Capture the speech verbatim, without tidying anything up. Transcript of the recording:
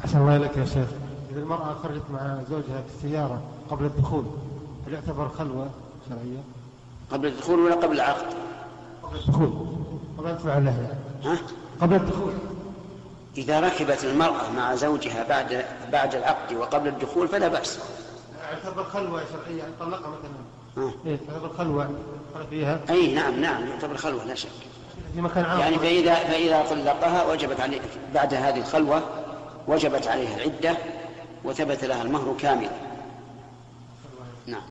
أحسن الله إليك يا شيخ. إذا المرأة خرجت مع زوجها في السيارة قبل الدخول هل يعتبر خلوة شرعية؟ قبل الدخول ولا قبل العقد؟ قبل الدخول، قبل أن تفعل له يعني. ها؟ قبل الدخول. إذا ركبت المرأة مع زوجها بعد بعد العقد وقبل الدخول فلا بأس. يعتبر خلوة شرعية، يعني طلقها مثلا. ها؟ إيه تعتبر خلوة فيها؟ أي نعم نعم يعتبر خلوة لا شك. في مكان عام. يعني فإذا فإذا طلقها وجبت عليه بعد هذه الخلوة وجبت عليها العدة وثبت لها المهر كاملا.